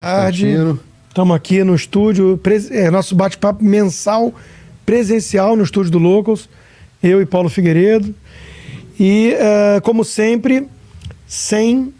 Tarde. Estamos aqui no estúdio, nosso bate-papo mensal, presencial no estúdio do Locals, eu e Paulo Figueiredo. E, como sempre, sem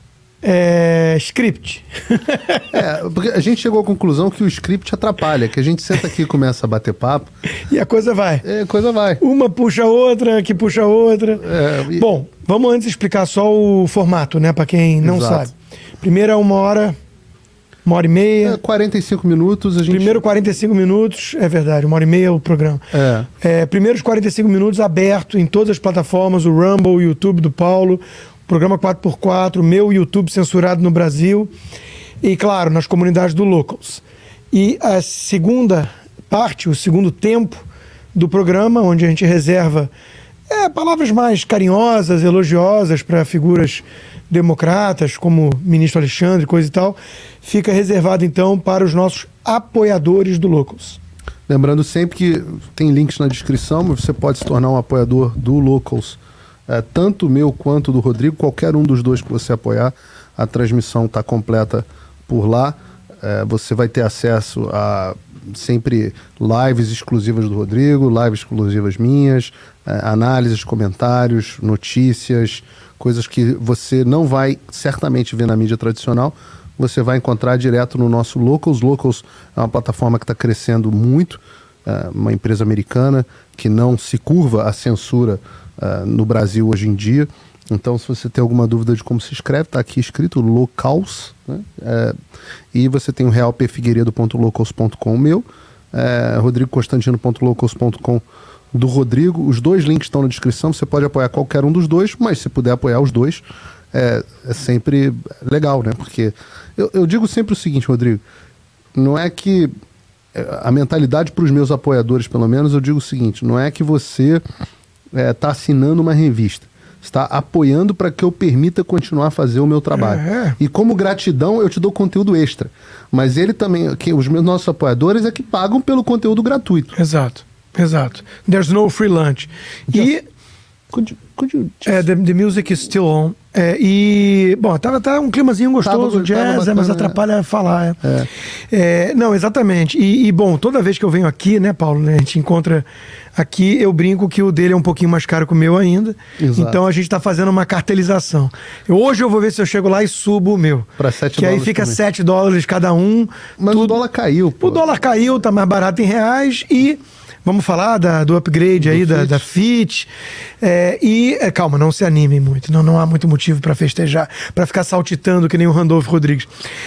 script. Porque a gente chegou à conclusão que o script atrapalha, que a gente senta aqui e começa a bater papo. E a coisa vai. A coisa vai. Uma puxa a outra, que puxa a outra. Bom, vamos antes explicar só o formato, né? Para quem não sabe. Primeiro é 1 hora... 1h30. 45 minutos. Primeiro 45 minutos, é verdade, 1h30 o programa. Primeiros 45 minutos aberto em todas as plataformas, o Rumble, o YouTube do Paulo, o programa 4x4, meu YouTube censurado no Brasil e, claro, nas comunidades do Locals. E a segunda parte, o segundo tempo do programa, onde a gente reserva palavras mais carinhosas, elogiosas para figuras democratas, como o ministro Alexandre, coisa e tal, fica reservado, então, para os nossos apoiadores do Locals. Lembrando sempre que tem links na descrição, mas você pode se tornar um apoiador do Locals, tanto o meu quanto do Rodrigo, qualquer um dos dois que você apoiar, a transmissão está completa por lá. Você vai ter acesso a sempre lives exclusivas do Rodrigo, lives exclusivas minhas, análises, comentários, notícias, coisas que você não vai certamente ver na mídia tradicional, você vai encontrar direto no nosso Locals. Locals é uma plataforma que está crescendo muito, uma empresa americana que não se curva à censura no Brasil hoje em dia. Então, se você tem alguma dúvida de como se escreve, está aqui escrito Locals, né? E você tem o realpfigueiredo.locals.com meu, rodrigoconstantino.locals.com do Rodrigo. Os dois links estão na descrição, você pode apoiar qualquer um dos dois, mas se puder apoiar os dois, é sempre legal, né? Porque eu digo sempre o seguinte, Rodrigo, não é que a mentalidade para os meus apoiadores, pelo menos, eu digo o seguinte, não é que você está assinando uma revista, está apoiando para que eu permita continuar a fazer o meu trabalho. E como gratidão, eu te dou conteúdo extra. Mas ele também, os nossos apoiadores é que pagam pelo conteúdo gratuito. Exato. There's no free lunch. Could you the music is still on. Bom, tá um climazinho gostoso, jazz, bacana, mas atrapalha falar. Não, exatamente. Bom, toda vez que eu venho aqui, né, Paulo, né, a gente encontra aqui, eu brinco que o dele é um pouquinho mais caro que o meu ainda. Exato. Então a gente tá fazendo uma cartelização. Hoje eu vou ver se eu chego lá e subo o meu. Para $7. Que aí fica também. $7 cada um. Mas o dólar caiu, pô. O dólar caiu, tá mais barato em reais e... Vamos falar do upgrade aí, da Fit. Calma, não se animem muito. Não há muito motivo para festejar, para ficar saltitando que nem o Randolfo Rodrigues.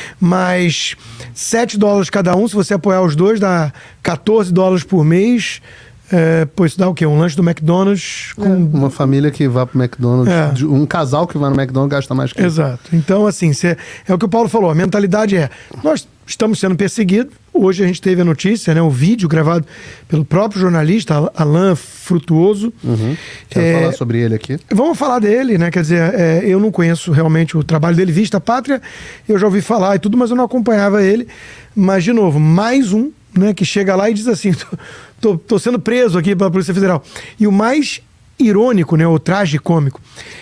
Mas $7 cada um, se você apoiar os dois, dá $14 por mês. Pois isso dá o quê? Um lanche do McDonald's com... Uma família que vai pro McDonald's, um casal que vai no McDonald's gasta mais que Exato. Então, assim, é o que o Paulo falou, a mentalidade nós estamos sendo perseguidos. Hoje a gente teve a notícia, né, o vídeo gravado pelo próprio jornalista Alain Frutuoso. Quer falar sobre ele aqui? Vamos falar dele, né? Quer dizer, eu não conheço realmente o trabalho dele, Vista Pátria, eu já ouvi falar e tudo, mas eu não acompanhava ele. Mas, de novo, mais um, né, que chega lá e diz assim, tô sendo preso aqui pela Polícia Federal. E o mais irônico, né, o tragicômico,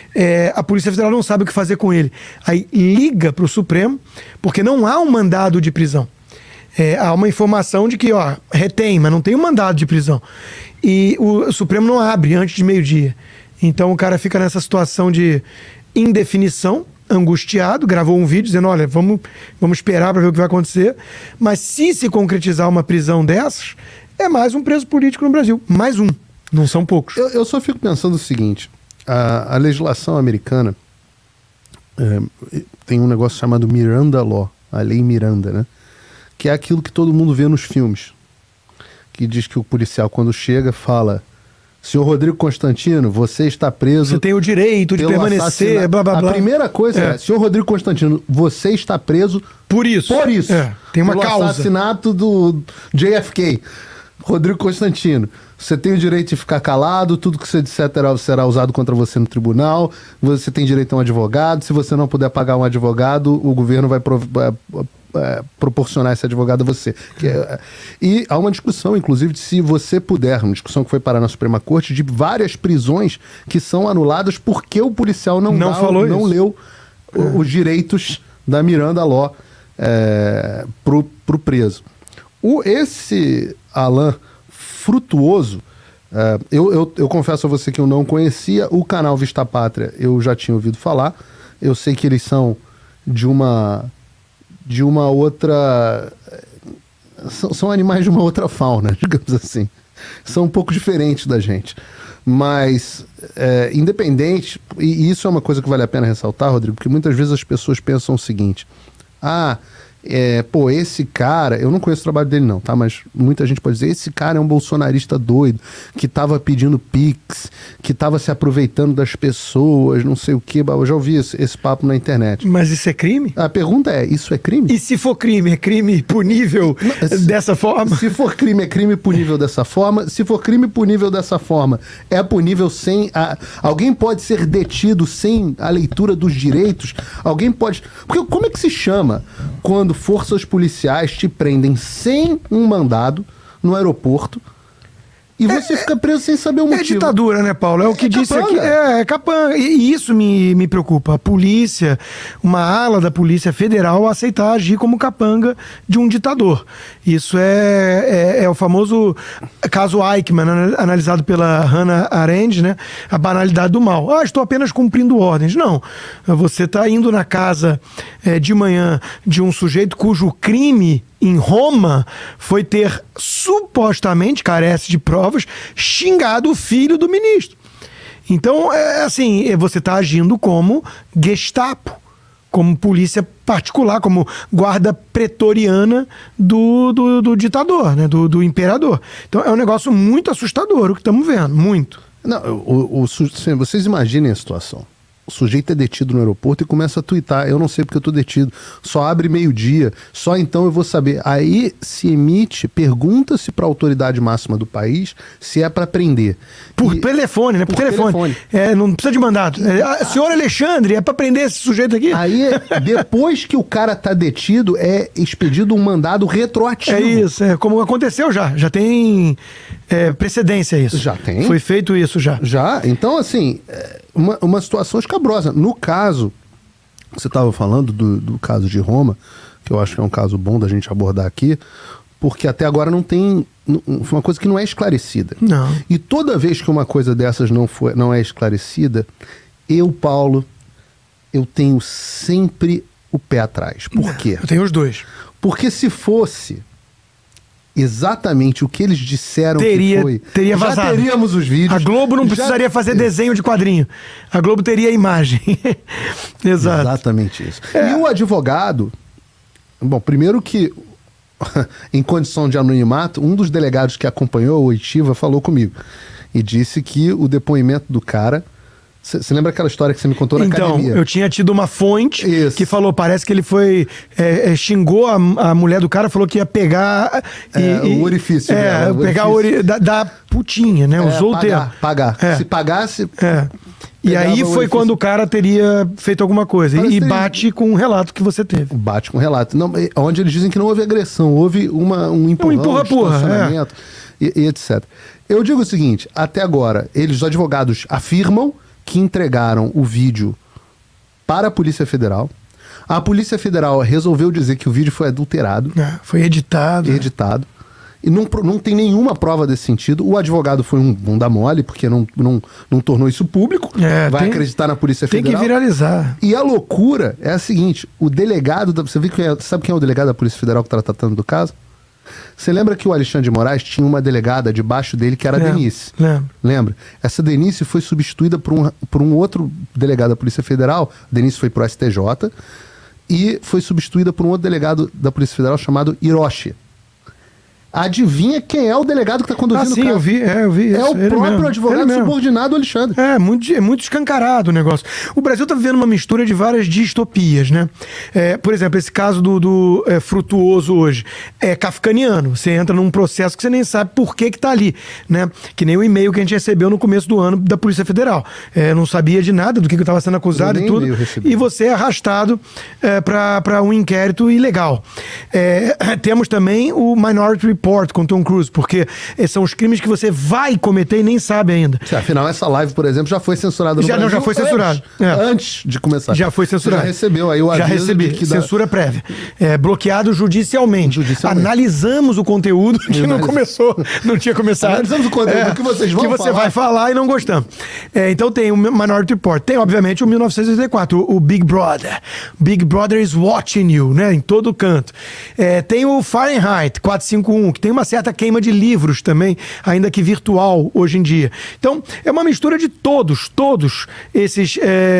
a Polícia Federal não sabe o que fazer com ele. Aí liga para o Supremo, porque não há um mandado de prisão. Há uma informação de que, retém, mas não tem um mandado de prisão. E o Supremo não abre antes de meio-dia. Então o cara fica nessa situação de indefinição, angustiado, gravou um vídeo dizendo, olha, vamos esperar para ver o que vai acontecer. Mas se concretizar uma prisão dessas, é mais um preso político no Brasil. Mais um. Não são poucos. Eu só fico pensando o seguinte, a legislação americana tem um negócio chamado Miranda Law, a lei Miranda, né? Que é aquilo que todo mundo vê nos filmes, que diz que o policial, quando chega, fala: senhor Rodrigo Constantino, você está preso. Você tem o direito de permanecer, blá, blá, blá. A primeira coisa é, senhor Rodrigo Constantino, você está preso por isso. Por isso. Tem uma causa. Pelo assassinato do JFK. Rodrigo Constantino, você tem o direito de ficar calado, tudo que você disser será usado contra você no tribunal, você tem direito a um advogado, se você não puder pagar um advogado, o governo vai proporcionar esse advogado a você. E há uma discussão, inclusive, de se você puder, uma discussão que foi parar na Suprema Corte, de várias prisões que são anuladas porque o policial não leu os direitos da Miranda Law. pro preso. Esse Alain Frutuoso, eu confesso a você que eu não conhecia. O canal Vista Pátria eu já tinha ouvido falar. Eu sei que eles são de uma outra... São animais de uma outra fauna, digamos assim. São um pouco diferentes da gente. Mas, independente... E isso é uma coisa que vale a pena ressaltar, Rodrigo, porque muitas vezes as pessoas pensam o seguinte: esse cara, eu não conheço o trabalho dele não, tá? Mas muita gente pode dizer, esse cara é um bolsonarista doido, que tava pedindo pix, que tava se aproveitando das pessoas, não sei o quê. Eu já ouvi esse papo na internet. Mas isso é crime? A pergunta é, isso é crime? E se for crime, é crime punível dessa forma? Se for crime, é crime punível dessa forma. Se for crime punível dessa forma, é punível sem... Alguém pode ser detido sem a leitura dos direitos? Alguém pode... Porque como é que se chama quando forças policiais te prendem sem um mandado no aeroporto e você fica preso sem saber o motivo? É ditadura, né, Paulo? É o que disse aqui. É capanga. E isso me preocupa. A polícia, uma ala da Polícia Federal aceitar agir como capanga de um ditador. Isso é o famoso caso Eichmann, analisado pela Hannah Arendt, né? A banalidade do mal. Estou apenas cumprindo ordens. Não. Você está indo na casa de manhã de um sujeito cujo crime em Roma foi ter, supostamente, carece de provas, xingado o filho do ministro. Então, você está agindo como Gestapo, como polícia particular, como guarda pretoriana do ditador, né? do imperador. Então, é um negócio muito assustador o que estamos vendo, muito. Não, vocês imaginem a situação. O sujeito é detido no aeroporto e começa a tuitar: eu não sei porque eu tô detido, só abre meio-dia, só então eu vou saber. Aí se emite, pergunta-se para a autoridade máxima do país se é para prender. Por telefone, né? Por telefone. Não precisa de mandado. Senhor Alexandre, é para prender esse sujeito aqui? Aí, depois que o cara tá detido, é expedido um mandado retroativo. É isso, como aconteceu já. Já tem precedência isso. Já tem? Foi feito isso já. Já? Então, assim... Uma situação escabrosa. No caso, você estava falando do caso de Roma, que eu acho que é um caso bom da gente abordar aqui, porque até agora foi uma coisa que não é esclarecida. Não. E toda vez que uma coisa dessas não é esclarecida, Paulo, eu tenho sempre o pé atrás. Por quê? Eu tenho os dois. Porque se fosse exatamente o que eles disseram teria vazado. Já teríamos os vídeos. A Globo não precisaria fazer desenho de quadrinho. A Globo teria a imagem. Exato. Exatamente isso. E o advogado... Bom, primeiro que, em condição de anonimato, um dos delegados que acompanhou a oitiva falou comigo e disse que o depoimento do cara... Você lembra aquela história que você me contou na academia? Então, eu tinha tido uma fonte que falou, parece que ele foi... xingou a mulher do cara, falou que ia pegar... o orifício. Pegar da putinha, né? Usou o termo. Pagar. Se pagasse... E aí foi quando o cara teria feito alguma coisa. E bate com o relato que você teve. Bate com o relato. Não, onde eles dizem que não houve agressão, houve um empurrão, estacionamento e etc. Eu digo o seguinte, até agora, os advogados afirmam que entregaram o vídeo para a Polícia Federal. A Polícia Federal resolveu dizer que o vídeo foi adulterado. Foi editado. E não tem nenhuma prova desse sentido. O advogado foi um bunda mole, porque não tornou isso público. Vai acreditar na Polícia Federal. Tem que viralizar. E a loucura é a seguinte, o delegado... sabe quem é o delegado da Polícia Federal que está tratando do caso? Você lembra que o Alexandre de Moraes tinha uma delegada debaixo dele que era a Denise? Lembra? Essa Denise foi substituída por um outro delegado da Polícia Federal. A Denise foi pro STJ e foi substituída por um outro delegado da Polícia Federal chamado Hiroshi. Adivinha quem é o delegado que está conduzindo o caso? Eu vi isso. É o próprio advogado subordinado Alexandre. É muito escancarado o negócio. O Brasil está vivendo uma mistura de várias distopias, né? Por exemplo, esse caso do Frutuoso hoje é kafkaniano. Você entra num processo que você nem sabe por que está ali, né? Que nem o e-mail que a gente recebeu no começo do ano da Polícia Federal. Não sabia de nada do que estava sendo acusado e tudo. E você é arrastado para um inquérito ilegal. Temos também o Minority Report com Tom Cruise, porque são os crimes que você vai cometer e nem sabe ainda. Afinal, essa live, por exemplo, já foi censurada no Brasil. Já foi censurado. Antes de começar. Já foi censurado. Você já recebeu aí o aviso. Já recebi, censura prévia. Bloqueado judicialmente. Analisamos o conteúdo que não começou, não tinha começado. Analisamos o conteúdo que vocês vão falar. Que você vai falar e não gostamos. Então tem o Minority Report. Tem, obviamente, o 1984, o Big Brother. Big Brother is watching you, né? Em todo canto. Tem o Fahrenheit 451, que tem uma certa queima de livros também, ainda que virtual hoje em dia. Então, é uma mistura de todos esses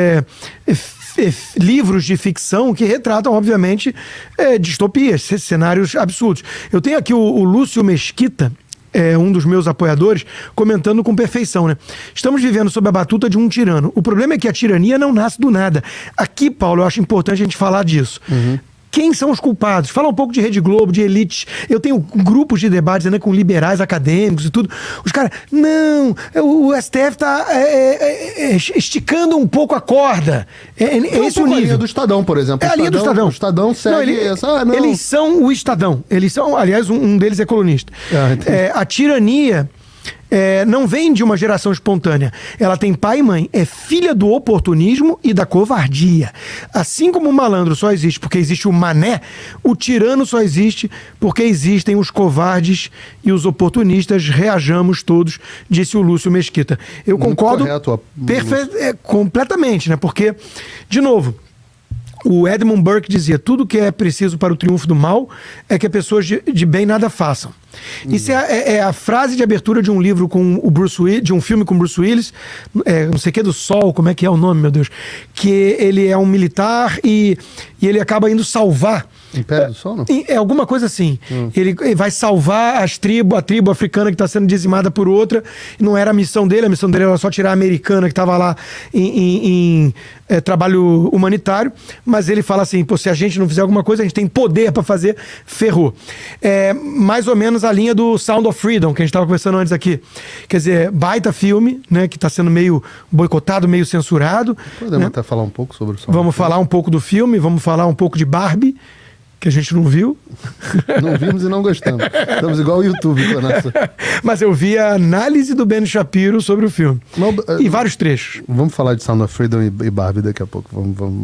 livros de ficção que retratam, obviamente, distopias, cenários absurdos. Eu tenho aqui o Lúcio Mesquita, um dos meus apoiadores, comentando com perfeição, né? Estamos vivendo sob a batuta de um tirano. O problema é que a tirania não nasce do nada. Aqui, Paulo, eu acho importante a gente falar disso. Quem são os culpados? Fala um pouco de Rede Globo, de elites. Eu tenho grupos de debates, né, com liberais acadêmicos e tudo. Os caras, não, o STF está esticando um pouco a corda. Esse é o nível. A linha do Estadão, por exemplo. A linha do Estadão. O Estadão segue essa... Eles são o Estadão. Eles são, aliás, um deles é colunista. A tirania... não vem de uma geração espontânea. Ela tem pai e mãe. É filha do oportunismo e da covardia. Assim como o malandro só existe porque existe o mané, o tirano só existe porque existem os covardes e os oportunistas. Reajamos todos, disse o Lúcio Mesquita. Eu muito concordo completamente, né? Porque, de novo, o Edmund Burke dizia: tudo que é preciso para o triunfo do mal é que pessoas de bem nada façam. Isso é a frase de abertura de um livro com o Bruce Willis, de um filme com Bruce Willis, não sei o que do Sol, como é que é o nome, meu Deus? Que ele é um militar e ele acaba indo salvar. Império do Sol, não? É alguma coisa assim. Ele vai salvar a tribo africana que está sendo dizimada por outra. Não era a missão dele era só tirar a americana que estava lá em trabalho humanitário. Mas ele fala assim: pô, se a gente não fizer alguma coisa, a gente tem poder para fazer, ferrou. Mais ou menos a linha do Sound of Freedom, que a gente estava conversando antes aqui. Quer dizer, baita filme, né, que está sendo meio boicotado, meio censurado. Podemos até falar um pouco sobre o Sound Vamos falar um pouco do filme, vamos falar um pouco de Barbie, que a gente não viu. Não vimos e não gostamos. Estamos igual o YouTube com a nossa... Mas eu vi a análise do Ben Shapiro sobre o filme. E vários trechos. Vamos falar de Sound of Freedom e Barbie daqui a pouco.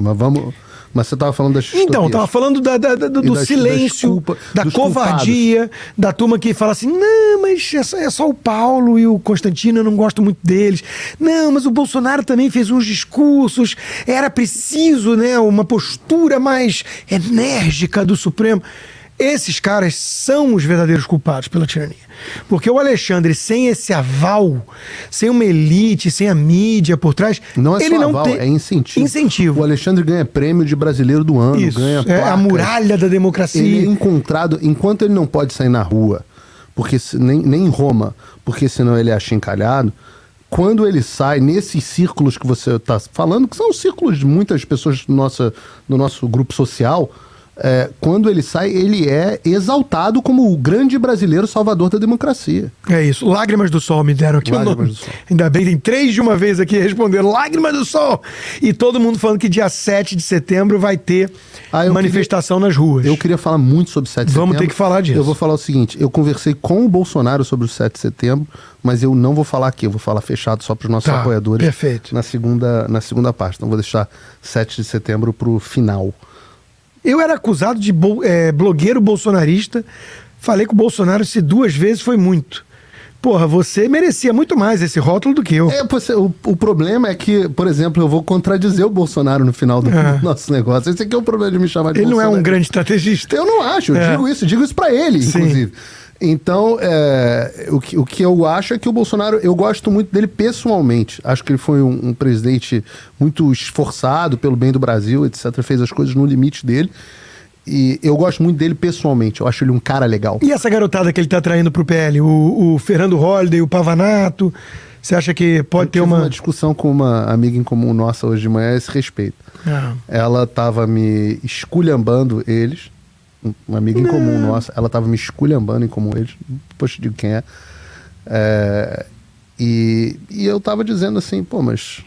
Mas você estava falando das distopias. Então, estava falando do silêncio, da covardia, culpados. Da turma que fala assim: não, mas é só o Paulo e o Constantino, eu não gosto muito deles. Não, mas o Bolsonaro também fez uns discursos, era preciso, né, uma postura mais enérgica do Supremo. Esses caras são os verdadeiros culpados pela tirania. Porque o Alexandre, sem esse aval, sem uma elite, sem a mídia por trás... Não é ele só não aval, tem... é incentivo. O Alexandre ganha prêmio de brasileiro do ano, isso, ganha placa. É a muralha da democracia. Ele é encontrado, enquanto ele não pode sair na rua, porque nem em Roma, porque senão ele é achincalhado. Quando ele sai nesses círculos que você está falando, que são os círculos de muitas pessoas do nosso grupo social... quando ele sai, ele é exaltado como o grande brasileiro salvador da democracia. É isso. Lágrimas do Sol me deram aqui. Lágrimas do Sol. Ainda bem, tem 3 de uma vez aqui respondendo Lágrimas do Sol. E todo mundo falando que dia 7 de setembro vai ter manifestação nas ruas. Eu queria falar muito sobre 7 de setembro. Vamos ter que falar disso. Eu vou falar o seguinte: eu conversei com o Bolsonaro sobre o 7 de setembro, mas eu não vou falar aqui, eu vou falar fechado só para os nossos apoiadores. Perfeito. Na segunda parte. Então vou deixar 7 de setembro para o final. Eu era acusado de blogueiro bolsonarista. Falei com o Bolsonaro se 2 vezes foi muito. Porra, você merecia muito mais esse rótulo do que eu. O problema é que, por exemplo, eu vou contradizer o Bolsonaro no final do nosso negócio. Esse aqui é o problema de me chamar de Bolsonaro. Ele não é um grande estrategista. Eu não acho, eu digo isso pra ele, inclusive. Então, o que eu acho é que o Bolsonaro, eu gosto muito dele pessoalmente. Acho que ele foi um presidente muito esforçado pelo bem do Brasil, etc. Fez as coisas no limite dele. E eu gosto muito dele pessoalmente. Eu acho ele um cara legal. E essa garotada que ele tá traindo pro PL? O Fernando Holliday, o Pavanato? Você acha que pode ter uma discussão com uma amiga em comum nossa hoje de manhã a esse respeito. Ela tava me esculhambando eles. Uma amiga em comum nossa, ela tava me esculhambando em comum eles, depois te digo quem é. E eu tava dizendo assim, pô, mas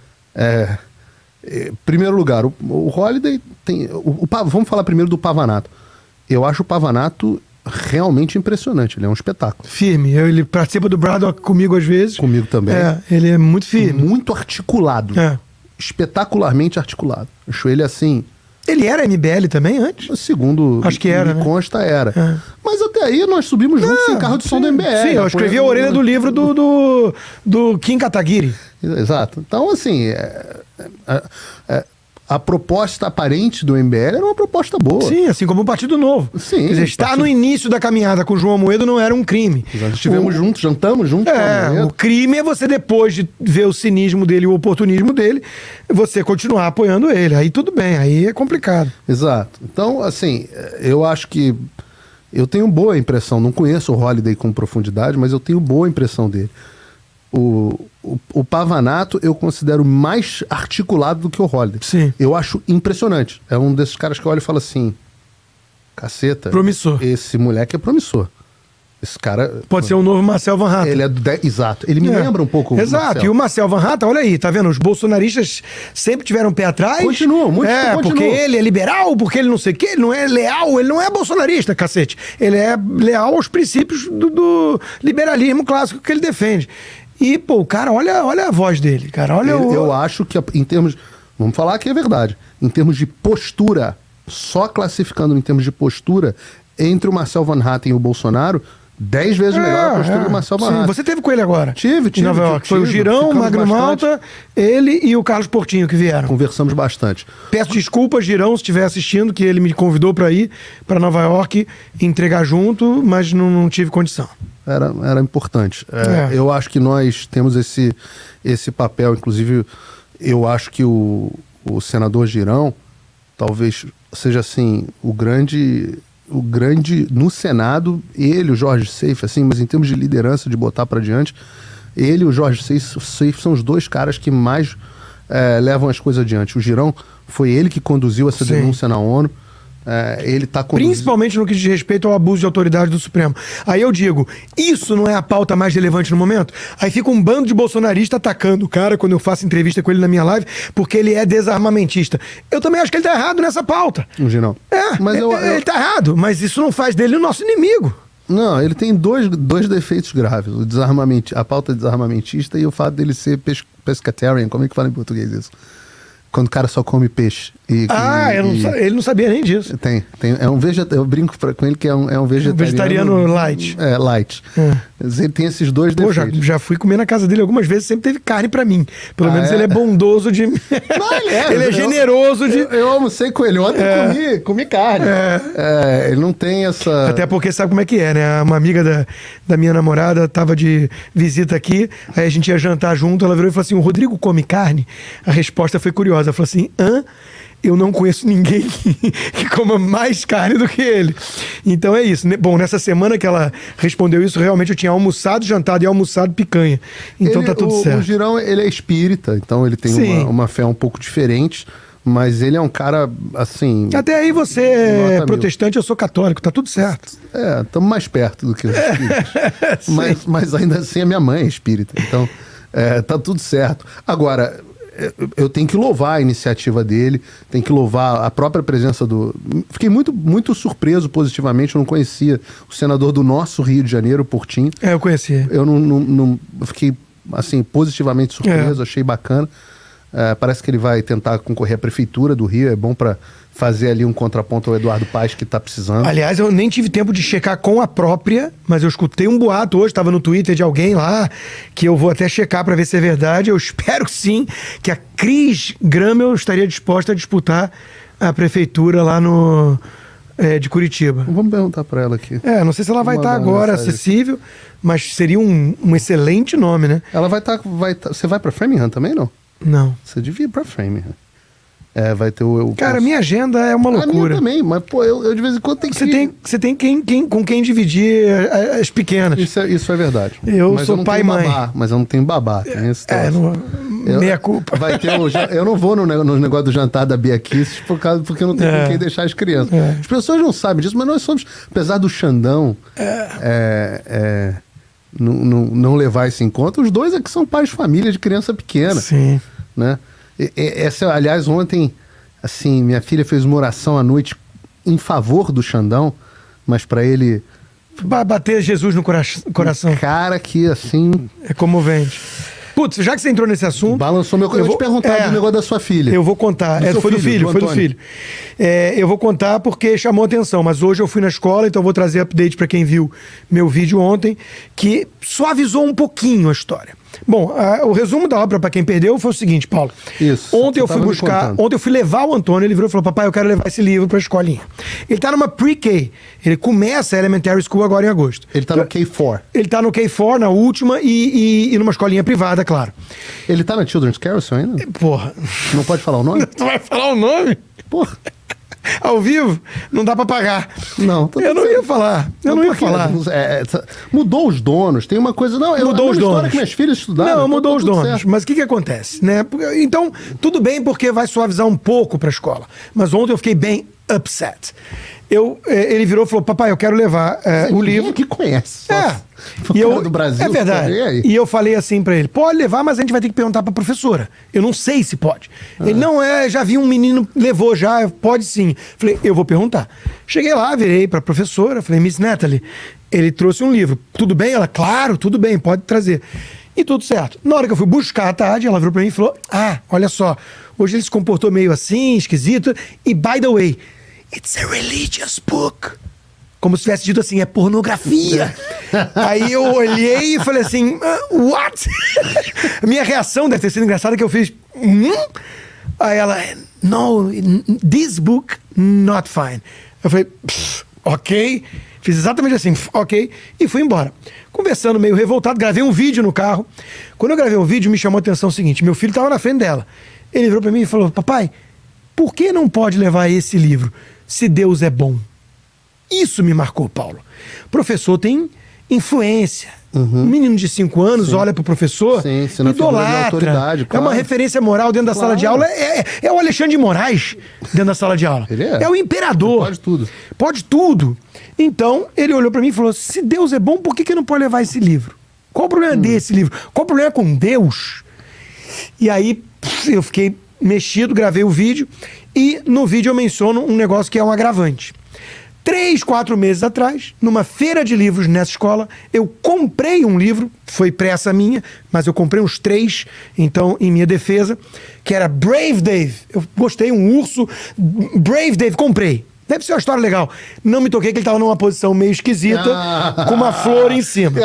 primeiro lugar, o Holliday tem vamos falar primeiro do Pavanato. Eu acho o Pavanato realmente impressionante. Ele é um espetáculo. Firme. Ele participa do Braddock comigo às vezes. Comigo também. Ele é muito firme. Muito articulado. Espetacularmente articulado. Acho ele assim... Ele era MBL também antes? Segundo acho que era, me consta, era. Mas até aí nós subimos juntos em carro de som do MBL. Sim, eu escrevi a orelha do livro do Kim Kataguiri. Exato. Então, assim, a proposta aparente do MBL era uma proposta boa. Sim, assim como o Partido Novo. Sim. Quer dizer, estar no início da caminhada com o João Amoedo não era um crime. Estivemos juntos, jantamos juntos com o Amoedo. O crime é você, depois de ver o cinismo dele e o oportunismo dele, você continuar apoiando ele. Aí tudo bem, aí é complicado. Exato. Então, assim, eu acho que eu tenho boa impressão, não conheço o Holliday com profundidade, mas eu tenho boa impressão dele. O Pavanato eu considero mais articulado do que o Holliday. Sim. Eu acho impressionante. É um desses caras que eu olho e falo assim, caceta. Promissor. Esse moleque é promissor. Esse cara... Pode ser um novo Marcel Van Hatten. Ele é exato. Ele me lembra um pouco Exato. Marcel. E o Marcel Van Hatten, olha aí, tá vendo? Os bolsonaristas sempre tiveram um pé atrás. Continuam, muitos continuam. Porque ele é liberal, porque ele não sei o quê, ele não é leal, ele não é bolsonarista, cacete. Ele é leal aos princípios do liberalismo clássico que ele defende. E, pô, o cara, olha a voz dele, cara. Olha eu acho que, em termos... Vamos falar que é verdade. Em termos de postura, só classificando em termos de postura, entre o Marcel Van Hatten e o Bolsonaro, 10 vezes melhor a postura do Marcel Van Hatten. Você teve com ele agora? Tive. Em Nova York. Foi o Girão, o Magno Malta, ele e o Carlos Portinho que vieram. Conversamos bastante. Peço desculpas, Girão, se estiver assistindo, que ele me convidou para ir para Nova York entregar junto, mas não tive condição. Era importante. Eu acho que nós temos esse papel, inclusive eu acho que o senador Girão talvez seja assim o grande no Senado, ele, o Jorge Seife, assim, mas em termos de liderança, de botar para diante, ele e o Jorge Seife são os dois caras que mais levam as coisas adiante. O Girão foi ele que conduziu essa denúncia na ONU. Ele tá principalmente no que diz respeito ao abuso de autoridade do Supremo. Aí eu digo, isso não é a pauta mais relevante no momento? Aí fica um bando de bolsonaristas atacando o cara quando eu faço entrevista com ele na minha live, porque ele é desarmamentista. Eu também acho que ele tá errado nessa pauta. O Girão. Mas ele tá errado, mas isso não faz dele o nosso inimigo. Não, ele tem dois defeitos graves. A pauta desarmamentista e o fato dele ser pescatarian. Como é que fala em português isso? Quando o cara só come peixe. Ele não sabia nem disso. Tem. É um vegetariano. Eu brinco com ele que é um vegetariano. Um vegetariano light. Light. Ele tem esses dois defeitos. Já fui comer na casa dele algumas vezes, sempre teve carne pra mim. Pelo menos ele é bondoso de... ele é generoso de... Eu almocei com ele ontem e comi carne. Ele não tem essa... Até porque sabe como é que é, né? Uma amiga da minha namorada tava de visita aqui, aí a gente ia jantar junto, ela virou e falou assim, o Rodrigo come carne? A resposta foi curiosa. Ela falou assim, eu não conheço ninguém que coma mais carne do que ele. Então é isso. Bom, nessa semana que ela respondeu isso, realmente eu tinha almoçado, jantado e almoçado picanha. Então tá tudo certo. O Girão, ele é espírita, então ele tem uma fé um pouco diferente, mas ele é um cara, assim... Até aí você é protestante, eu sou católico, tá tudo certo. Estamos mais perto do que os espíritos. mas ainda assim a minha mãe é espírita, então tá tudo certo. Agora... eu tenho que louvar a iniciativa dele, tenho que louvar a própria presença do... Fiquei muito surpreso positivamente, eu não conhecia o senador do nosso Rio de Janeiro, Portinho. Eu conhecia. Eu fiquei, assim, positivamente surpreso, achei bacana. Parece que ele vai tentar concorrer à prefeitura do Rio, é bom para fazer ali um contraponto ao Eduardo Paes que tá precisando. Aliás, eu nem tive tempo de checar com a própria, mas eu escutei um boato hoje, estava no Twitter de alguém lá, que eu vou até checar para ver se é verdade. Eu espero sim que a Cris Grammel estaria disposta a disputar a prefeitura lá de Curitiba. Vamos perguntar para ela aqui. Não sei se ela vai estar agora acessível, mas seria um excelente nome, né? Ela vai estar... Você vai para Framingham também, não? Não. Você devia ir para Framingham. Vai ter Cara, minha agenda é uma loucura. A minha também, mas pô, eu de vez em quando tenho que... Você tem com quem dividir as pequenas. Isso é verdade. Eu sou pai e mãe. Mas eu não tenho babá. Meia culpa. Vai ter eu não vou no negócio do jantar da Bia Kicis porque eu não tenho com quem deixar as crianças. As pessoas não sabem disso, mas nós somos, apesar do Xandão não levar isso em conta, os dois é que são pais de família de criança pequena. Sim. Né? Aliás, ontem, assim, minha filha fez uma oração à noite em favor do Xandão, mas pra ele... Bater Jesus no coração. Cara que, assim... É comovente. Putz, já que você entrou nesse assunto... Balançou meu... Eu vou te perguntar do negócio da sua filha. Eu vou contar. Foi do filho. Eu vou contar porque chamou atenção, mas hoje eu fui na escola, então eu vou trazer update para quem viu meu vídeo ontem, que suavizou um pouquinho a história. Bom, o resumo da obra para quem perdeu foi o seguinte, Paulo. Isso. Ontem eu fui levar o Antônio, ele virou e falou: papai, eu quero levar esse livro para a escolinha. Ele tá numa pre-K. Ele começa a elementary school agora em agosto. Ele tá no K4. Ele tá no K4, na última, e numa escolinha privada, claro. Ele tá na Children's Carousel ainda? Porra. Não pode falar o nome? Tu vai falar o nome? Porra. Ao vivo, não dá pra pagar. Não. Eu não ia falar. Mudou os donos. Tem uma coisa... Não, mudou os donos. Que minhas filhas estudaram. Não, mudou os donos. Certo. Mas o que acontece, né? Então, tudo bem porque vai suavizar um pouco pra escola. Mas ontem eu fiquei bem upset. Ele virou e falou: papai, eu quero levar o livro. Que conhece. Do Brasil. É verdade. E eu falei assim pra ele: pode levar, mas a gente vai ter que perguntar pra professora. Eu não sei se pode. Ele: não, já vi um menino, levou já, pode sim. Falei: eu vou perguntar. Cheguei lá, virei pra professora, falei: Miss Natalie, ele trouxe um livro. Tudo bem? Ela: claro, tudo bem, pode trazer. E tudo certo. Na hora que eu fui buscar à tarde, ela virou pra mim e falou: olha só, hoje ele se comportou meio assim, esquisito. E by the way, it's a religious book. Como se tivesse dito assim, é pornografia. Aí eu olhei e falei assim, what? A minha reação deve ter sido engraçada, que eu fiz, Aí ela: no, this book, not fine. Eu falei, ok. Fiz exatamente assim, ok. E fui embora. Conversando meio revoltado, gravei um vídeo no carro. Quando eu gravei o vídeo, me chamou a atenção o seguinte: meu filho estava na frente dela. Ele virou pra mim e falou: papai, por que não pode levar esse livro se Deus é bom? Isso me marcou, Paulo. O professor tem influência. Um menino de 5 anos olha pro professor, idolatra. Claro. É uma referência moral dentro da sala de aula. É o Alexandre de Moraes dentro da sala de aula. Ele é o imperador. Ele pode tudo. Pode tudo. Então, ele olhou pra mim e falou: se Deus é bom, por que não pode levar esse livro? Qual o problema desse livro? Qual o problema com Deus? E aí, eu fiquei mexido, gravei o vídeo. E no vídeo eu menciono um negócio que é um agravante. 3, 4 meses atrás, numa feira de livros nessa escola, eu comprei um livro, foi pressa minha, mas eu comprei uns 3, então, em minha defesa, que era Brave Dave. Eu gostei, um urso, Brave Dave, comprei. Deve ser uma história legal. Não me toquei que ele estava numa posição meio esquisita, com uma flor em cima.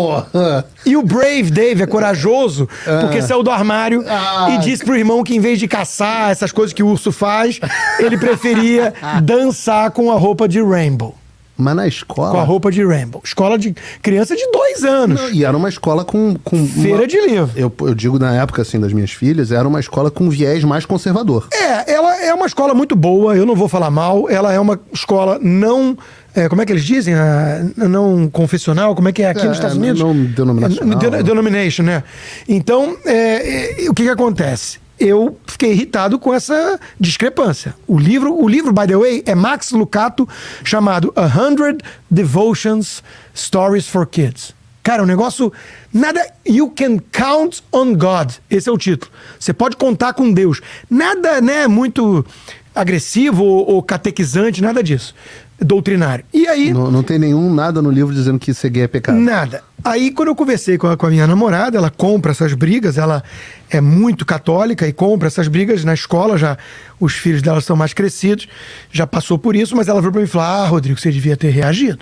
E o Brave Dave é corajoso, porque saiu do armário e disse pro irmão que, em vez de caçar essas coisas que o urso faz, ele preferia dançar com a roupa de Rainbow. Mas na escola... Com a roupa de Rainbow. Escola de criança de 2 anos. Não, e era uma escola com feira de livro. Eu digo, na época, assim, das minhas filhas, era uma escola com viés mais conservador. Ela é uma escola muito boa, eu não vou falar mal. Ela é uma escola não... como é que eles dizem? Não confessional? Como é que é aqui nos Estados Unidos? Não denominacional. Denomination, né? Então, o que acontece? Eu fiquei irritado com essa discrepância. O livro, by the way, é Max Lucado, chamado 100 Devotions Stories for Kids. Cara, um negócio... Nada... You can count on God. Esse é o título. Você pode contar com Deus. Nada, né, muito agressivo ou catequizante, nada disso. Doutrinário. E aí... Não tem nada no livro dizendo que ser gay é pecado. Nada. Aí, quando eu conversei com a minha namorada, ela compra essas brigas, ela é muito católica e compra essas brigas na escola, já os filhos dela são mais crescidos, já passou por isso, mas ela veio pra mim e falou: Rodrigo, você devia ter reagido.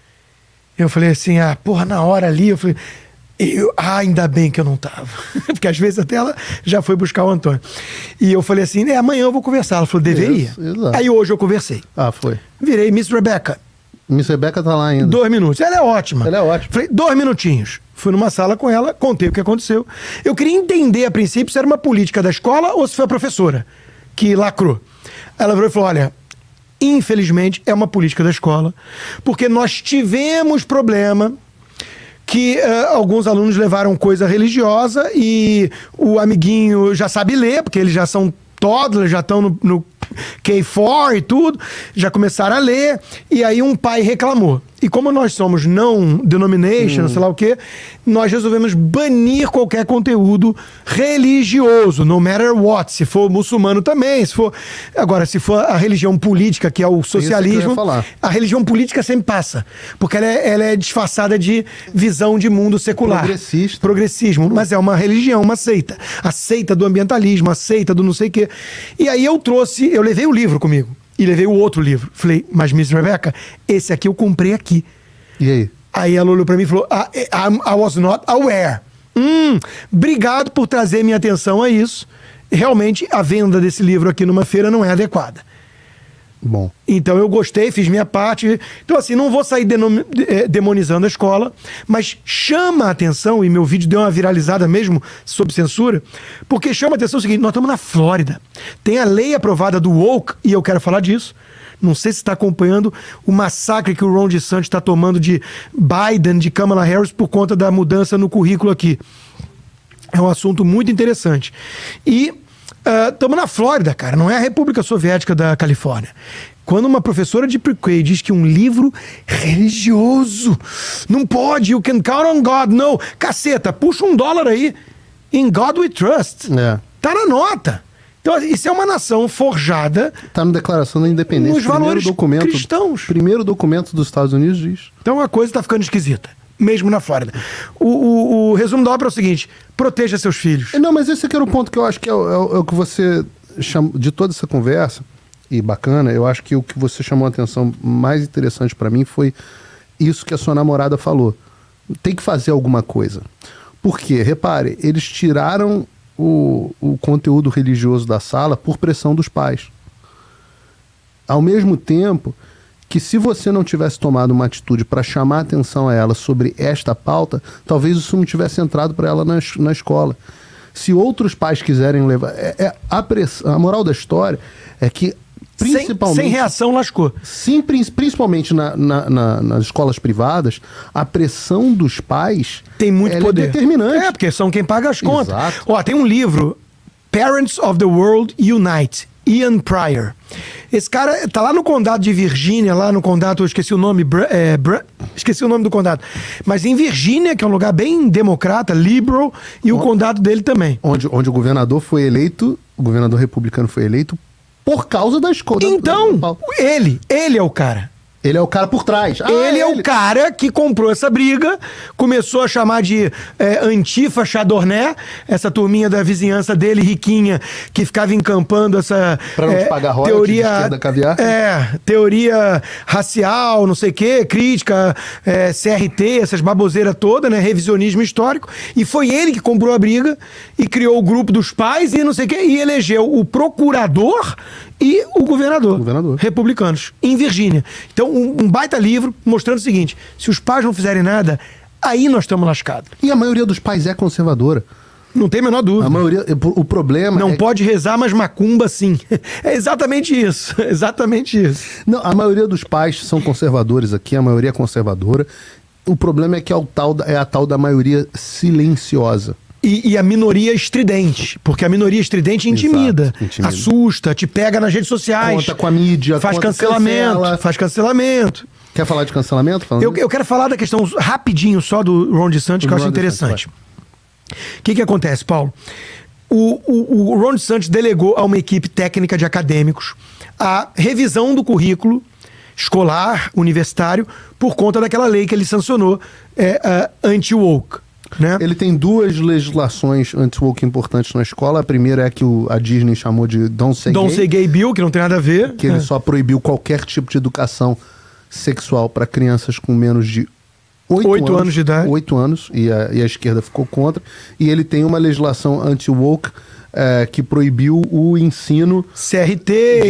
Eu falei assim, na hora ali, eu falei... ainda bem que eu não tava. Porque às vezes até ela já foi buscar o Antônio. E eu falei assim, amanhã eu vou conversar. Ela falou: deveria. Exato. Aí hoje eu conversei. Foi. Virei Miss Rebecca. Miss Rebecca tá lá ainda. 2 minutos. Ela é ótima. Falei, 2 minutinhos. Fui numa sala com ela, contei o que aconteceu. Eu queria entender, a princípio, se era uma política da escola ou se foi a professora que lacrou. Ela virou e falou: olha, infelizmente é uma política da escola, porque nós tivemos problema que alguns alunos levaram coisa religiosa e o amiguinho já sabe ler, porque eles já são toddlers, já estão no K4 e tudo, já começaram a ler, e aí um pai reclamou. E como nós somos non-denomination, sei lá o quê, nós resolvemos banir qualquer conteúdo religioso, no matter what. Se for muçulmano também, se for... Agora, se for a religião política, que é o socialismo, a religião política sempre passa. Porque ela é disfarçada de visão de mundo secular. Progressismo. Mas é uma religião, uma seita. A seita do ambientalismo, a seita do não sei o quê. E aí eu levei o livro comigo. E levei o outro livro. Falei, mas Miss Rebecca, esse aqui eu comprei aqui. E aí? Aí ela olhou pra mim e falou, I was not aware. Obrigado por trazer minha atenção a isso. Realmente, a venda desse livro aqui numa feira não é adequada. Bom. Então eu gostei, fiz minha parte. Então assim, não vou sair demonizando a escola, mas chama a atenção, e meu vídeo deu uma viralizada mesmo, sob censura, porque chama a atenção o seguinte, nós estamos na Flórida. Tem a lei aprovada do woke, e eu quero falar disso. Não sei se está acompanhando o massacre que o Ron DeSantis está tomando de Biden, de Kamala Harris, por conta da mudança no currículo aqui. É um assunto muito interessante. E estamos na Flórida, cara, não é a República Soviética da Califórnia. Quando uma professora de pre-K diz que um livro religioso não pode, you can count on God, não. Caceta, puxa $1 aí. In God we trust. Tá na nota. Então, isso é uma nação forjada... Está na Declaração da Independência. Nos valores cristãos. Primeiro documento dos Estados Unidos diz. Então a coisa está ficando esquisita. Mesmo na Flórida. O resumo da obra é o seguinte: proteja seus filhos. Não, mas esse aqui era o ponto que eu acho que é o que você chamou de toda essa conversa, e bacana, eu acho que o que você chamou a atenção mais interessante para mim foi isso que a sua namorada falou. Tem que fazer alguma coisa. Por quê? Repare, eles tiraram o conteúdo religioso da sala por pressão dos pais. Ao mesmo tempo que, se você não tivesse tomado uma atitude para chamar a atenção a ela sobre esta pauta, talvez isso não tivesse entrado para ela na escola. Se outros pais quiserem levar... A moral da história é que, principalmente... Sem reação, lascou. Sim, principalmente nas escolas privadas, a pressão dos pais... Tem muito poder. É determinante. Porque são quem paga as contas. Exato. Ó, tem um livro, Parents of the World Unite, Ian Pryor. Esse cara tá lá no condado de Virgínia, lá no condado, eu esqueci o nome, esqueci o nome do condado. Mas em Virgínia, que é um lugar bem democrata, liberal, e o condado dele também. Onde o governador foi eleito, o governador republicano foi eleito por causa da escola. Então, ele é o cara. Ele é o cara por trás. Ele é o cara que comprou essa briga, começou a chamar de Antifa Chadorné, essa turminha da vizinhança dele, riquinha, que ficava encampando essa pra não te pagar royalties de esquerda caviar. Teoria racial, não sei o quê, crítica, CRT, essas baboseiras todas, né? Revisionismo histórico. E foi ele que comprou a briga e criou o grupo dos pais e não sei o quê, e elegeu o procurador e o governador. Republicanos, em Virgínia. Então, um baita livro mostrando o seguinte: se os pais não fizerem nada, aí nós estamos lascados. E a maioria dos pais é conservadora. Não tem a menor dúvida. A maioria, o problema não pode rezar, mas macumba sim. É exatamente isso. Exatamente isso. Não, a maioria dos pais são conservadores aqui, a maioria é conservadora. O problema é que é a tal da maioria silenciosa. E a minoria estridente, porque a minoria estridente intimida, assusta, te pega nas redes sociais. Conta com a mídia, faz cancelamento. Quer falar de cancelamento? Eu quero falar da questão rapidinho só do Ron DeSantis, que eu acho interessante. O que acontece, Paulo? O Ron DeSantis delegou a uma equipe técnica de acadêmicos a revisão do currículo escolar, universitário, por conta daquela lei que ele sancionou, anti-woke. Né? Ele tem duas legislações anti-woke importantes na escola. A primeira é a que a Disney chamou de Don't Say Gay Bill, que não tem nada a ver. Que ele só proibiu qualquer tipo de educação sexual para crianças com menos de 8 anos de idade. 8 anos, e a esquerda ficou contra. E ele tem uma legislação anti-woke que proibiu o ensino... CRT,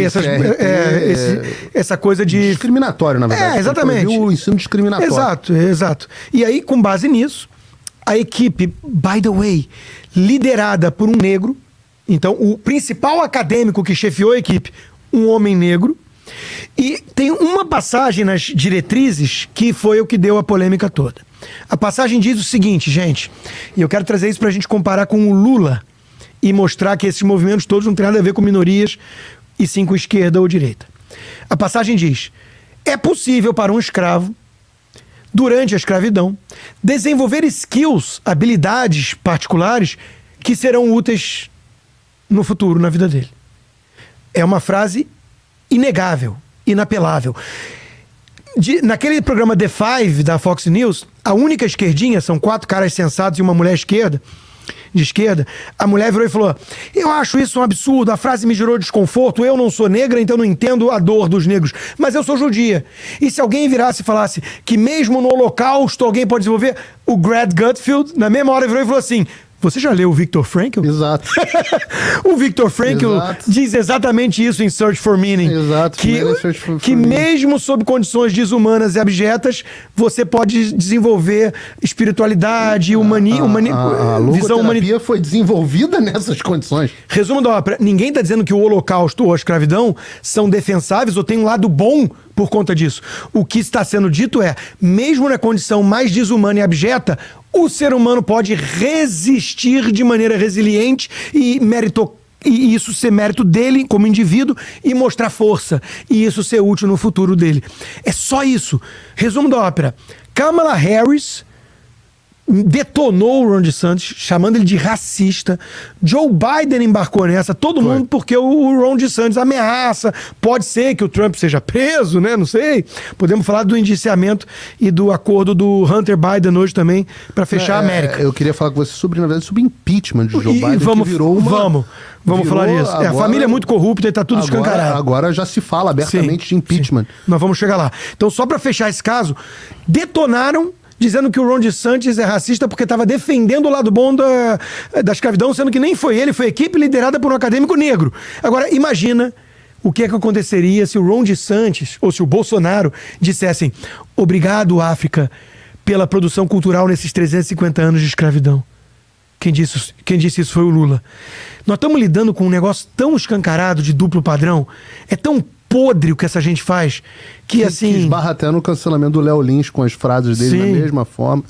essa coisa de... Discriminatório, na verdade. Exatamente. Proibiu o ensino discriminatório. Exato. E aí, com base nisso, a equipe, by the way, liderada por um negro, então o principal acadêmico que chefiou a equipe, um homem negro, e tem uma passagem nas diretrizes que foi o que deu a polêmica toda. A passagem diz o seguinte, gente, e eu quero trazer isso pra gente comparar com o Lula e mostrar que esses movimentos todos não têm nada a ver com minorias e sim com esquerda ou direita. A passagem diz: é possível para um escravo durante a escravidão, desenvolver skills, habilidades particulares que serão úteis no futuro, na vida dele. É uma frase inegável, inapelável. Naquele programa The Five da Fox News, a única esquerdinha, são 4 caras sensatos e uma mulher de esquerda, a mulher virou e falou: eu acho isso um absurdo, a frase me gerou desconforto, eu não sou negra, então não entendo a dor dos negros, mas eu sou judia. E se alguém virasse e falasse que mesmo no Holocausto alguém pode desenvolver, o Grant Gutfeld, na mesma hora, virou e falou assim: você já leu o Viktor Frankl? Exato. O Viktor Frankl diz exatamente isso em Search for Meaning. Exato. Que mesmo sob condições desumanas e abjetas, você pode desenvolver espiritualidade, a logoterapia foi desenvolvida nessas condições. Resumo da ópera: ninguém está dizendo que o Holocausto ou a escravidão são defensáveis ou tem um lado bom por conta disso. O que está sendo dito é, mesmo na condição mais desumana e abjeta, o ser humano pode resistir de maneira resiliente e isso ser mérito dele como indivíduo e mostrar força. E isso ser útil no futuro dele. É só isso. Resumo da ópera: Kamala Harris detonou o Ron DeSantis, chamando ele de racista. Joe Biden embarcou nessa, todo mundo, porque o Ron DeSantis ameaça. Pode ser que o Trump seja preso, né? Não sei. Podemos falar do indiciamento e do acordo do Hunter Biden hoje também, para fechar a América. Eu queria falar com você sobre, na verdade, sobre impeachment de Joe Biden, vamos, que virou uma... Vamos falar disso. Agora, a família é muito corrupta e tá tudo escancarado. Agora já se fala abertamente de impeachment. Sim. Nós vamos chegar lá. Então, só para fechar esse caso, detonaram dizendo que o Ron DeSantis é racista porque estava defendendo o lado bom da escravidão, sendo que nem foi ele, foi a equipe liderada por um acadêmico negro. Agora, imagina o que aconteceria se o Ron DeSantis ou se o Bolsonaro dissessem: obrigado, África, pela produção cultural nesses 350 anos de escravidão. Quem disse isso foi o Lula. Nós estamos lidando com um negócio tão escancarado de duplo padrão, é tão podre o que essa gente faz, que assim... Que esbarra até no cancelamento do Léo Lins com as frases dele da mesma forma.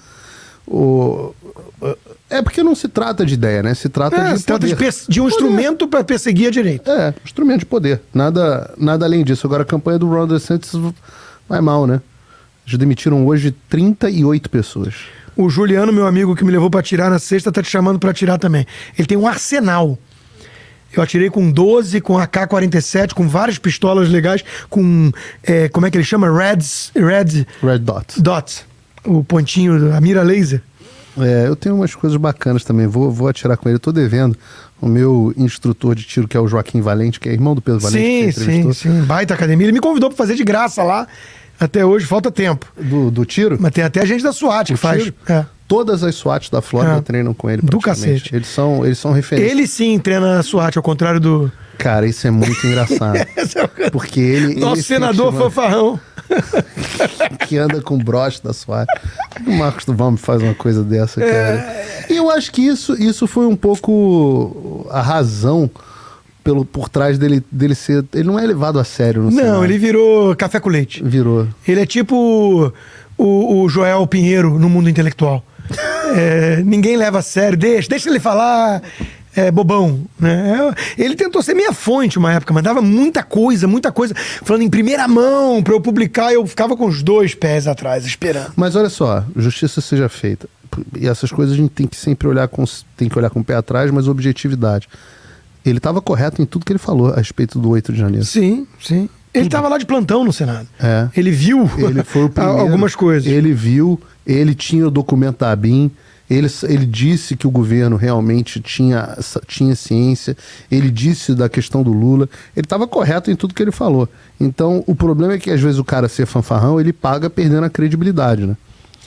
É porque não se trata de ideia, né? Se trata de poder. De um instrumento para perseguir a direita. É, instrumento de poder. Nada além disso. Agora, a campanha do Ron DeSantis vai mal, né? Já demitiram hoje 38 pessoas. O Juliano, meu amigo, que me levou para atirar na sexta, tá te chamando para atirar também. Ele tem um arsenal. Eu atirei com 12, com AK-47, com várias pistolas legais, com, como é que ele chama? Red Dot. O pontinho, a mira laser. Eu tenho umas coisas bacanas também, vou atirar com ele. Eu tô devendo o meu instrutor de tiro, que é o Joaquim Valente, que é irmão do Pedro Valente. Sim, baita academia. Ele me convidou para fazer de graça lá. Até hoje falta tempo. Do tiro? Mas tem até a gente da SWAT que faz. Todas as SWATs da Flórida treinam com ele. Do cacete. Eles são referência. Ele sim treina na SWAT, ao contrário do... Cara, isso é muito engraçado. Porque ele... Nosso senador fanfarrão. Que anda com broche da SWAT. O Marcos do Valme faz uma coisa dessa, cara. E eu acho que isso foi um pouco a razão por trás dele ser... Ele não é levado a sério no Senado. Não, ele virou café com leite. Virou. Ele é tipo o Joel Pinheiro no mundo intelectual. Ninguém leva a sério. Deixa ele falar... bobão, né? Ele tentou ser minha fonte uma época, mandava muita coisa, falando em primeira mão pra eu publicar, eu ficava com os 2 pés atrás, esperando. Mas olha só, justiça seja feita. E essas coisas a gente tem que sempre olhar com o pé atrás, mas objetividade. Ele estava correto em tudo que ele falou a respeito do 8 de janeiro. Sim. Ele estava lá de plantão no Senado. Ele viu foi o primeiro, algumas coisas. Ele viu, ele tinha o documento da ABIN, ele disse que o governo realmente tinha ciência, ele disse da questão do Lula, ele estava correto em tudo que ele falou. Então, o problema é que às vezes o cara ser fanfarrão, ele paga perdendo a credibilidade, né?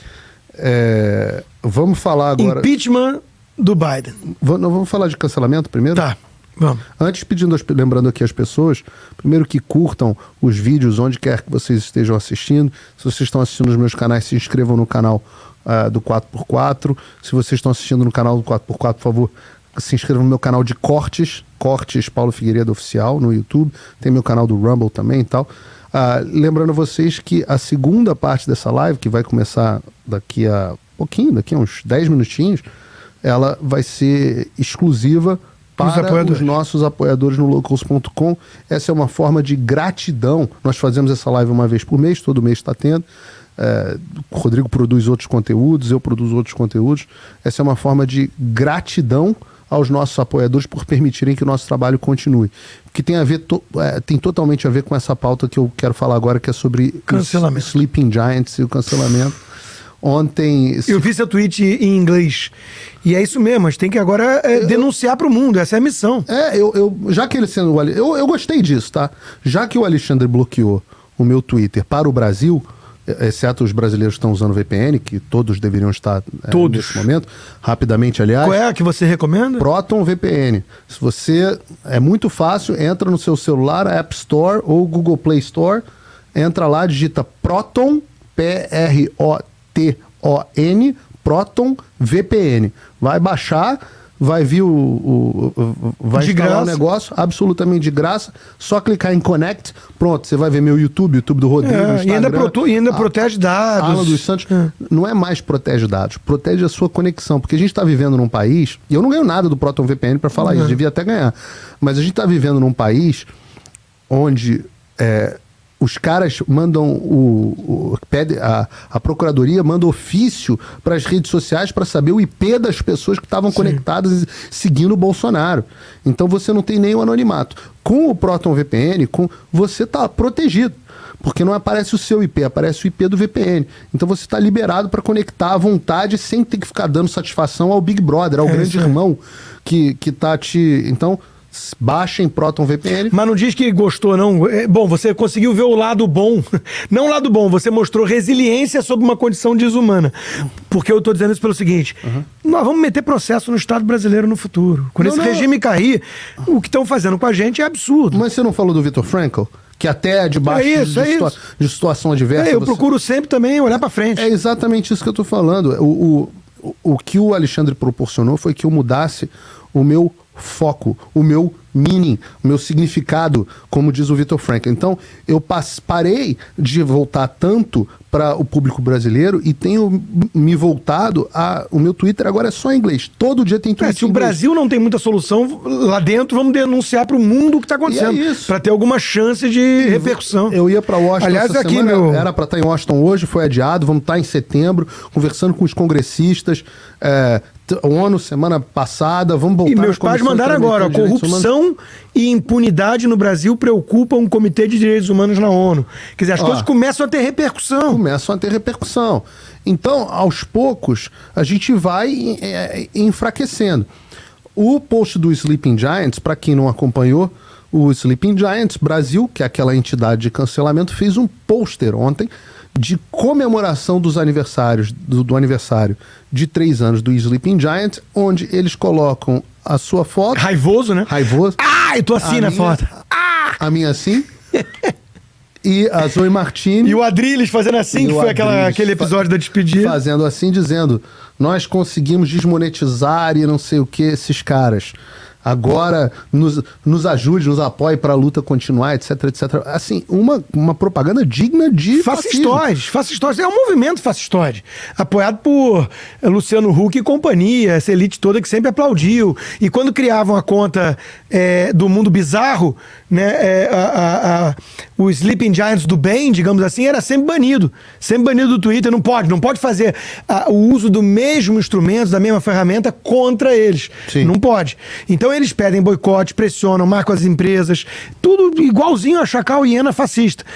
Vamos falar agora... Impeachment do Biden. Vamos falar de cancelamento primeiro? Tá. Vamos. Antes, lembrando aqui as pessoas, primeiro que curtam os vídeos onde quer que vocês estejam assistindo. Se vocês estão assistindo nos meus canais, se inscrevam no canal do 4x4. Se vocês estão assistindo no canal do 4x4, por favor, se inscrevam no meu canal de cortes Paulo Figueiredo Oficial no YouTube. Tem meu canal do Rumble também e tal. Lembrando a vocês que a segunda parte dessa live, que vai começar daqui a uns 10 minutinhos, ela vai ser exclusiva para os nossos apoiadores no locals.com. Essa é uma forma de gratidão. Nós fazemos essa live uma vez por mês, todo mês está tendo. o Rodrigo produz outros conteúdos, eu produzo outros conteúdos. Essa é uma forma de gratidão aos nossos apoiadores por permitirem que o nosso trabalho continue. Que tem a ver, tem totalmente a ver com essa pauta que eu quero falar agora, que é sobre cancelamento. Sleeping Giants e o cancelamento. Ontem... Eu vi seu tweet em inglês. E é isso mesmo, a gente tem que agora denunciar para o mundo, essa é a missão. Já que ele sendo... Eu gostei disso, tá? Já que o Alexandre bloqueou o meu Twitter para o Brasil, exceto os brasileiros que estão usando VPN, que todos deveriam estar nesse momento, rapidamente, aliás. Qual é a que você recomenda? Proton VPN. Se você... É muito fácil, entra no seu celular, App Store ou Google Play Store, entra lá, digita Proton, P-R-O-T-O-N, Proton VPN. Vai baixar, vai vir vai instalar o negócio, absolutamente de graça. Só clicar em Connect, pronto, você vai ver meu YouTube do Rodrigo, Instagram, e ainda protege dados. Alan dos Santos. Não é mais protege dados, protege a sua conexão. Porque a gente está vivendo num país, e eu não ganho nada do Proton VPN para falar isso, devia até ganhar. Mas a gente está vivendo num país onde... os caras mandam a procuradoria manda ofício para as redes sociais para saber o IP das pessoas que estavam conectadas e seguindo o Bolsonaro. Então você não tem nenhum anonimato. Com o Proton VPN, você está protegido. Porque não aparece o seu IP, aparece o IP do VPN. Então você está liberado para conectar à vontade sem ter que ficar dando satisfação ao Big Brother, ao grande irmão que tá te... Então... Baixem Proton VPN. Mas não diz que gostou, não. Bom, você conseguiu ver o lado bom. Não o lado bom, você mostrou resiliência sob uma condição desumana. Porque eu estou dizendo isso pelo seguinte: nós vamos meter processo no Estado brasileiro no futuro. Quando esse regime cair, o que estão fazendo com a gente é absurdo. Mas você não falou do Viktor Frankl? Que até debaixo de situação adversa... eu procuro sempre também olhar para frente. É exatamente isso que eu estou falando. O que o Alexandre proporcionou foi que eu mudasse o meu foco, o meu meaning, o meu significado, como diz o Viktor Frankl. Então, eu parei de voltar tanto para o público brasileiro e tenho me voltado o meu Twitter agora é só em inglês. Todo dia tem Twitter se o Brasil não tem muita solução lá dentro, vamos denunciar para o mundo o que está acontecendo, para ter alguma chance de repercussão. Eu ia para Washington essa semana, era para estar em Washington hoje, foi adiado, vamos estar em setembro, conversando com os congressistas, ONU semana passada, vamos voltar. E meus pais mandaram agora, corrupção e impunidade no Brasil preocupam um Comitê de Direitos Humanos na ONU. Quer dizer, as coisas começam a ter repercussão. Então, aos poucos, a gente vai enfraquecendo. O post do Sleeping Giants, para quem não acompanhou, o Sleeping Giants Brasil, que é aquela entidade de cancelamento, fez um pôster ontem de comemoração dos aniversários, do aniversário de 3 anos do Sleeping Giants, onde eles colocam a sua foto. Raivoso, né? Raivoso. Eu tô assim na foto. A minha assim. E a Zoe Martini. E o Adrilles fazendo assim, que foi aquele episódio da despedida. Fazendo assim, dizendo: nós conseguimos desmonetizar e não sei o que esses caras. Agora nos ajude, nos apoie para a luta continuar, etc, etc. Assim, uma propaganda digna de fascistóide. É um movimento fascistóide, apoiado por Luciano Huck e companhia, essa elite toda que sempre aplaudiu. E quando criavam a conta do Mundo Bizarro, né, o Sleeping Giants do bem, digamos assim, era sempre banido do Twitter. Não pode fazer o uso do mesmo instrumento, da mesma ferramenta contra eles. Sim. Não pode. Então eles pedem boicote, pressionam, marcam as empresas, tudo igualzinho a Chacal e Hiena fascista.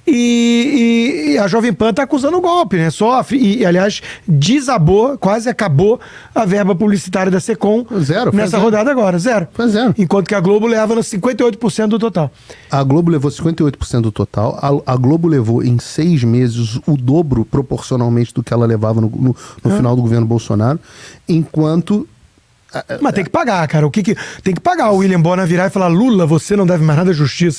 E a Jovem Pan está acusando o golpe, né? Sofre. E, aliás, desabou, quase acabou a verba publicitária da Secom nessa rodada agora. Zero. Foi zero. Enquanto que a Globo leva nos 58% do total. A Globo levou 58% do total. A Globo levou em 6 meses o dobro proporcionalmente do que ela levava no final do governo Bolsonaro. Enquanto... Mas tem que pagar, cara. Tem que pagar o William Bonner virar e falar: Lula, você não deve mais nada à justiça.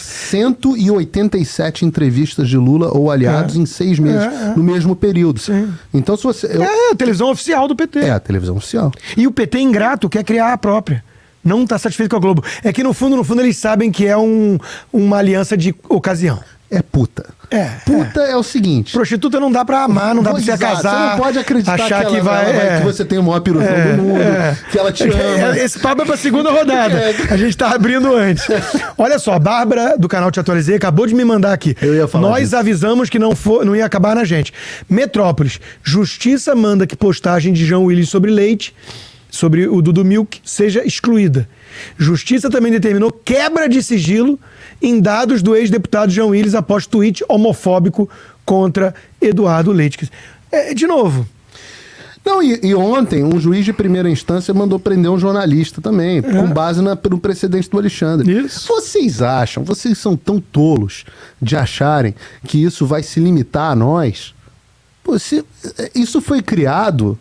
187 entrevistas de Lula ou aliados em 6 meses, no mesmo período. Sim. Então, se você... É a televisão oficial do PT. É a televisão oficial. E o PT ingrato quer criar a própria. Não está satisfeito com a Globo. É que, no fundo, eles sabem que é uma aliança de ocasião. é puta. Puta é o seguinte... Prostituta não dá pra amar, não dá pra você casar. Você não pode acreditar achar que que você tem o maior piruzão do mundo, que ela te ama. Esse papo é pra segunda rodada. A gente tá abrindo antes. Olha só, a Bárbara, do canal Te Atualizei, acabou de me mandar aqui. Eu ia falar Nós disso. avisamos que não ia acabar na gente. Metrópolis. Justiça manda que postagem de Jean Willis sobre leite, sobre o Dudu Milk, seja excluída. Justiça também determinou quebra de sigilo em dados do ex-deputado Jean Willis após tweet homofóbico contra Eduardo Leite. De novo. Não, e ontem um juiz de primeira instância mandou prender um jornalista também, com base no precedente do Alexandre. Isso. Vocês são tão tolos de acharem que isso vai se limitar a nós? Pô, isso foi criado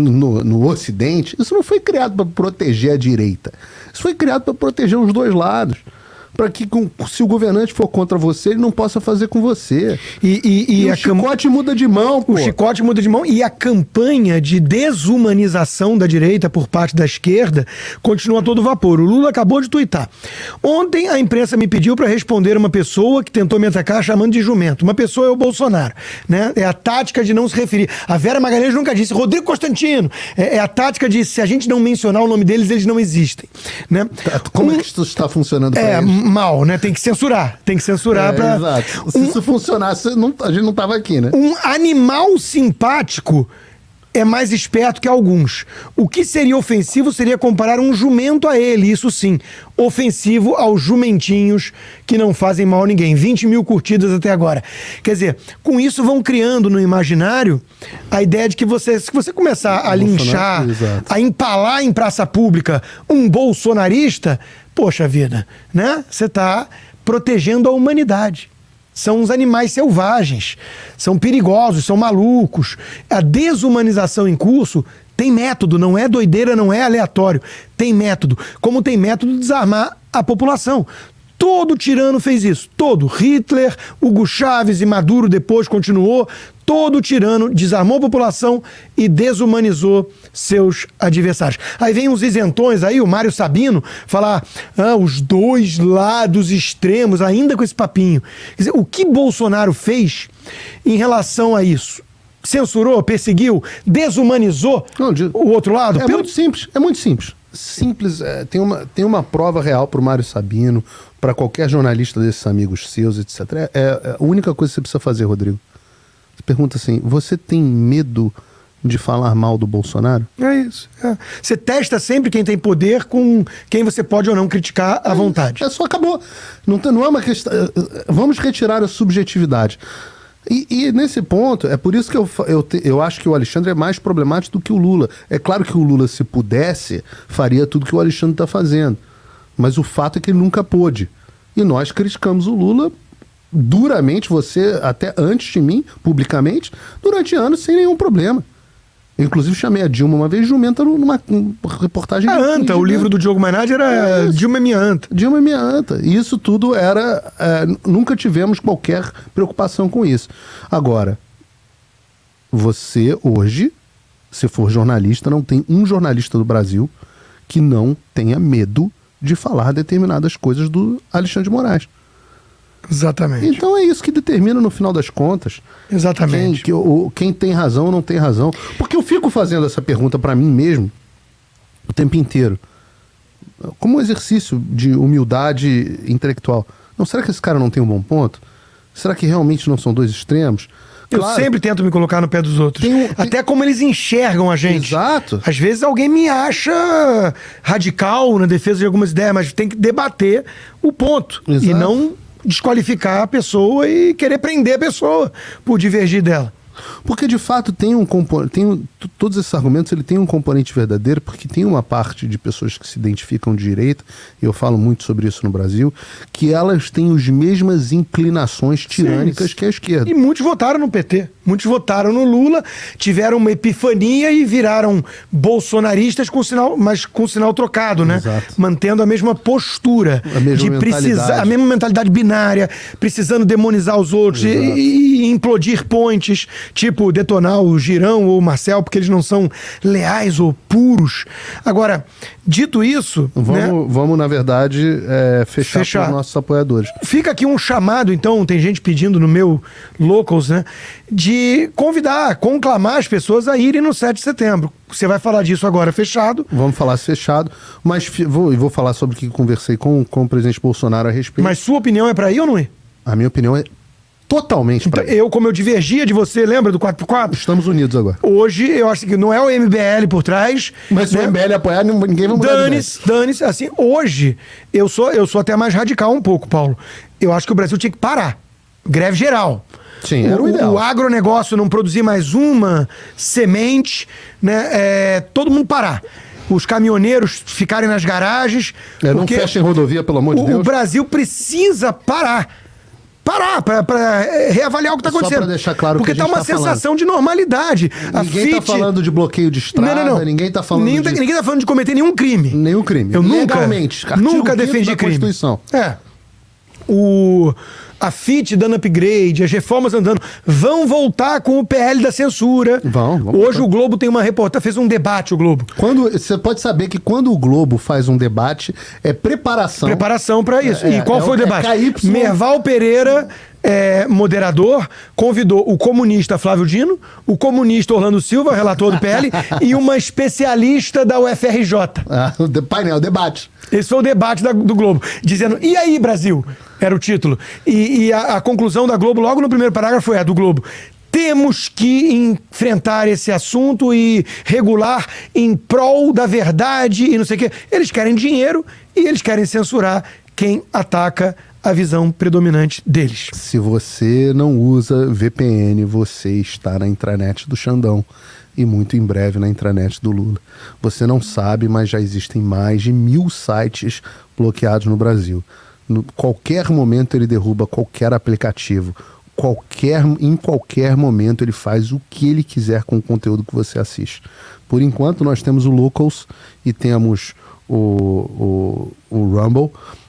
no Ocidente, isso não foi criado para proteger a direita. Isso foi criado para proteger os dois lados. Para que, se o governante for contra você, ele não possa fazer com você. E o chicote muda de mão, pô. O chicote muda de mão e a campanha de desumanização da direita por parte da esquerda continua a todo vapor. O Lula acabou de tuitar. Ontem a imprensa me pediu para responder uma pessoa que tentou me atacar chamando de jumento. Uma pessoa é o Bolsonaro, né? É a tática de não se referir. A Vera Magalhães nunca disse Rodrigo Constantino. É a tática de se a gente não mencionar o nome deles, eles não existem, né? Como é que isso está funcionando para eles? Mal, né? Tem que censurar. Tem que censurar pra... Exato. Se isso funcionasse, a gente não tava aqui, né? Um animal simpático é mais esperto que alguns. O que seria ofensivo seria comparar um jumento a ele, isso sim. Ofensivo aos jumentinhos que não fazem mal a ninguém. 20 mil curtidas até agora. Quer dizer, com isso vão criando no imaginário a ideia de que se você começar a linchar, a empalar em praça pública um bolsonarista, poxa vida, né? Você está protegendo a humanidade. São uns animais selvagens, são perigosos, são malucos. A desumanização em curso tem método, não é doideira, não é aleatório. Tem método. Como tem método de desarmar a população. Todo tirano fez isso. Todo. Hitler, Hugo Chávez e Maduro depois continuou. Todo tirano desarmou a população e desumanizou seus adversários. Aí vem uns isentões aí, o Mário Sabino, falar os dois lados extremos, ainda com esse papinho. Quer dizer, o que Bolsonaro fez em relação a isso? Censurou, perseguiu, desumanizou o outro lado? Muito simples, é muito simples. Simples, tem uma prova real para o Mário Sabino, para qualquer jornalista desses amigos seus, etc. É a única coisa que você precisa fazer, Rodrigo. Você pergunta assim, você tem medo de falar mal do Bolsonaro? É isso. Você testa sempre quem tem poder com quem você pode ou não criticar à vontade. Só acabou. Não é uma questão... Vamos retirar a subjetividade. E nesse ponto, é por isso que eu acho que o Alexandre é mais problemático do que o Lula. É claro que o Lula, se pudesse, faria tudo que o Alexandre está fazendo. Mas o fato é que ele nunca pôde. E nós criticamos o Lula duramente, você até antes de mim, publicamente, durante anos, sem nenhum problema. Eu, inclusive, chamei a Dilma uma vez jumenta numa reportagem... A anta, o livro do Diogo Mainardi era Dilma é minha anta. Dilma é minha anta. E isso tudo era... nunca tivemos qualquer preocupação com isso. Agora, você hoje, se for jornalista, não tem um jornalista do Brasil que não tenha medo de falar determinadas coisas do Alexandre de Moraes. Exatamente. Então é isso que determina no final das contas. Exatamente. Quem tem razão ou não tem razão. Porque eu fico fazendo essa pergunta para mim mesmo o tempo inteiro. Como um exercício de humildade intelectual. Não, será que esse cara não tem um bom ponto? Será que realmente não são dois extremos? Eu sempre tento me colocar no pé dos outros. Até como eles enxergam a gente. Exato. Às vezes alguém me acha radical na defesa de algumas ideias, mas tem que debater o ponto. Exato. E não desqualificar a pessoa e querer prender a pessoa por divergir dela. Porque de fato tem um componente, todos esses argumentos ele tem um componente verdadeiro, porque tem uma parte de pessoas que se identificam de direita, e eu falo muito sobre isso no Brasil, que elas têm as mesmas inclinações tirânicas que a esquerda. E muitos votaram no PT, muitos votaram no Lula, tiveram uma epifania e viraram bolsonaristas com sinal trocado, né? Exato. Mantendo a mesma postura, a mesma mentalidade binária, precisando demonizar os outros e implodir pontes, tipo detonar o Girão ou o Marcel, porque eles não são leais ou puros. Agora, Dito isso, vamos na verdade, fechar para os nossos apoiadores. Fica aqui um chamado, então, tem gente pedindo no meu Locals, né, de conclamar as pessoas a irem no 7 de setembro. Você vai falar disso agora fechado. Vamos falar fechado, mas vou falar sobre o que conversei com o presidente Bolsonaro a respeito. Mas sua opinião é para ir ou não ir? A minha opinião é totalmente para ir. Como eu divergia de você, lembra do 4x4? Estamos unidos agora. Hoje, eu acho que não é o MBL por trás. Mas se o MBL apoiar, ninguém vai mudar. Dane-se. Assim, hoje, eu sou até mais radical um pouco, Paulo. Eu acho que o Brasil tinha que parar. Greve geral. Sim, era o ideal. O agronegócio não produzir mais uma semente, né? Todo mundo parar. Os caminhoneiros ficarem nas garagens. Não fechem rodovia, pelo amor de Deus. O Brasil precisa parar para reavaliar o que está acontecendo. Só para deixar claro porque que a gente tá uma sensação de normalidade. Ninguém está falando de bloqueio de estrada, não. Ninguém está falando ninguém tá falando de cometer nenhum crime. Nenhum crime. Eu Legalmente. nunca defendi crime. Constituição. A FIT dando upgrade, as reformas andando, vão voltar com o PL da censura. Hoje o Globo tem uma reportagem, fez um debate, o Globo. Você pode saber que quando o Globo faz um debate, é preparação. Preparação para isso. E qual foi o debate? KY... Merval Pereira, moderador, convidou o comunista Flávio Dino, o comunista Orlando Silva, relator do PL, e uma especialista da UFRJ. Painel, debate. Esse foi o debate do Globo, dizendo, e aí, Brasil? Era o título. E a conclusão da Globo, logo no primeiro parágrafo, foi a do Globo. Temos que enfrentar esse assunto e regular em prol da verdade e não sei o quê. Eles querem dinheiro e eles querem censurar quem ataca a visão predominante deles. Se você não usa VPN, você está na intranet do Xandão. E muito em breve na intranet do Lula. Você não sabe, mas já existem mais de 1000 sites bloqueados no Brasil. Qualquer momento ele derruba qualquer aplicativo. Em qualquer momento ele faz o que ele quiser com o conteúdo que você assiste. Por enquanto nós temos o Locals e temos o Rumble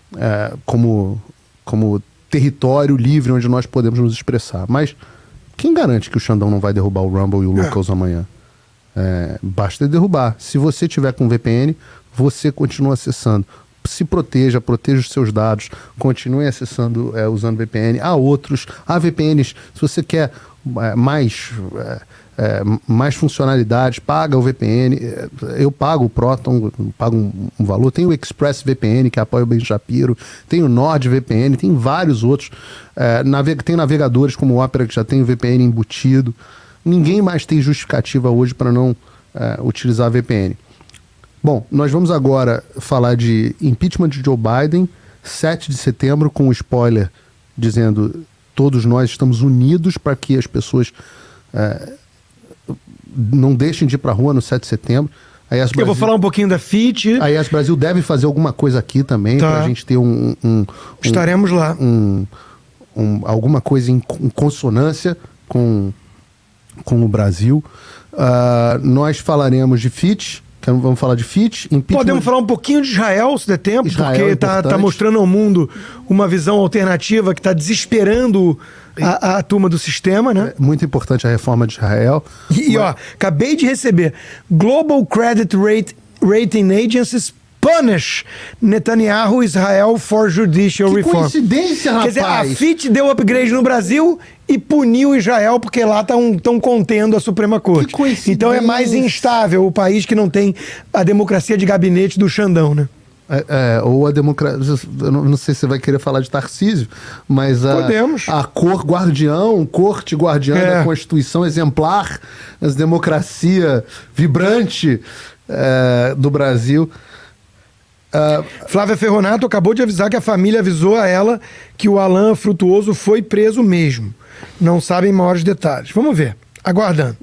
como território livre onde nós podemos nos expressar. Mas quem garante que o Xandão não vai derrubar o Rumble e o Locals amanhã? Basta derrubar. Se você tiver com VPN, você continua acessando. Se proteja os seus dados, continue acessando, usando VPN. Há VPNs, se você quer mais funcionalidades, paga o VPN. Eu pago o Proton, pago um valor. Tem o ExpressVPN, que apoia o Ben Shapiro, tem o NordVPN, tem vários outros. Tem navegadores como o Opera, que já tem o VPN embutido. Ninguém mais tem justificativa hoje para não utilizar VPN. Bom, nós vamos agora falar de impeachment de Joe Biden, 7 de setembro, com um spoiler dizendo todos nós estamos unidos para que as pessoas não deixem de ir para a rua no 7 de setembro. Eu vou falar um pouquinho da FIT. A IES Brasil deve fazer alguma coisa aqui também, para a gente ter estaremos lá. Alguma coisa em consonância com o Brasil. Nós falaremos de FIT. Vamos falar de FIT. Podemos falar um pouquinho de Israel, se der tempo, porque está mostrando ao mundo uma visão alternativa que está desesperando a turma do sistema, né? Muito importante a reforma de Israel. Acabei de receber. Global Credit Rating Agencies punish Netanyahu Israel for judicial reform. Coincidência, rapaz! Quer dizer, a FIT deu upgrade no Brasil e puniu Israel porque lá estão contendo a Suprema Corte. Que coincidência! Então é mais instável o país que não tem a democracia de gabinete do Xandão, né? Ou a democracia. Eu não sei se você vai querer falar de Tarcísio, mas podemos. A corte guardiã da Constituição exemplar, a democracia vibrante do Brasil. Flávia Ferronato acabou de avisar que a família avisou a ela que o Alan Frutuoso foi preso mesmo. Não sabem maiores detalhes. Vamos ver. Aguardando.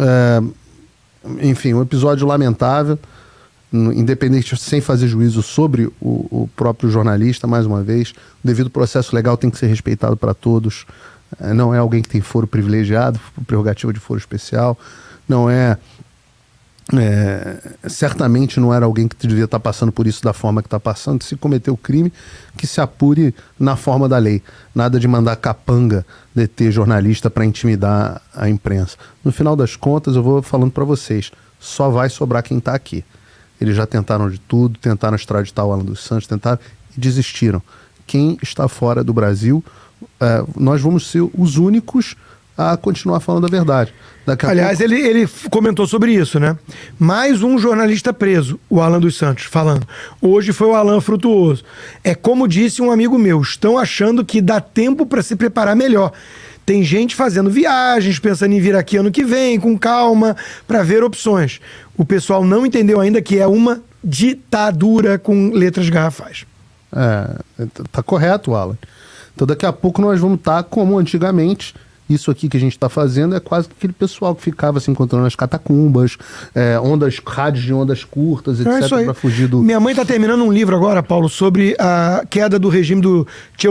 Enfim, um episódio lamentável, independente, sem fazer juízo sobre o próprio jornalista, mais uma vez. O devido processo legal tem que ser respeitado para todos. Não é alguém que tem foro privilegiado, prerrogativa de foro especial. Certamente não era alguém que devia estar passando por isso da forma que está passando. Se cometeu crime, que se apure na forma da lei. Nada de mandar capanga deter jornalista para intimidar a imprensa. No final das contas, eu vou falando para vocês, só vai sobrar quem está aqui. Eles já tentaram de tudo, tentaram extraditar o Alan dos Santos, tentaram e desistiram. Quem está fora do Brasil, nós vamos ser os únicos a continuar falando a verdade. Aliás, ele comentou sobre isso, né? Mais um jornalista preso, o Alan dos Santos, falando. Hoje foi o Alan Frutuoso. É como disse um amigo meu, estão achando que dá tempo para se preparar melhor. Tem gente fazendo viagens, pensando em vir aqui ano que vem, com calma, para ver opções. O pessoal não entendeu ainda que é uma ditadura com letras garrafais. Tá correto, Alan. Então daqui a pouco nós vamos estar como antigamente. Isso aqui que a gente está fazendo é quase aquele pessoal que ficava se encontrando nas catacumbas, rádios de ondas curtas, etc, para fugir do... Minha mãe está terminando um livro agora, Paulo, sobre a queda do regime do